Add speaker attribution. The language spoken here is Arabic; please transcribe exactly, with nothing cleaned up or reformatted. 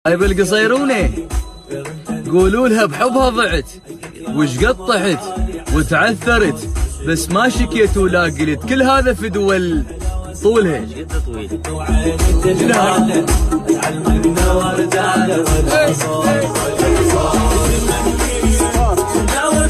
Speaker 1: بالقصيرونة قولوا لها بحبها ضعت وش قد طحت وتعثرت، بس ما شكيت ولا قلت كل هذا في دول طولها.
Speaker 2: طويل